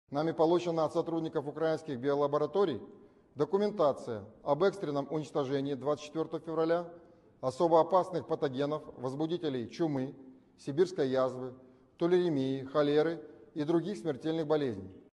Нами получена от сотрудников украинских биолабораторий документация об экстренном уничтожении 24 февраля особо опасных патогенов, возбудителей чумы, сибирской язвы, тулеремии, холеры и других смертельных болезней.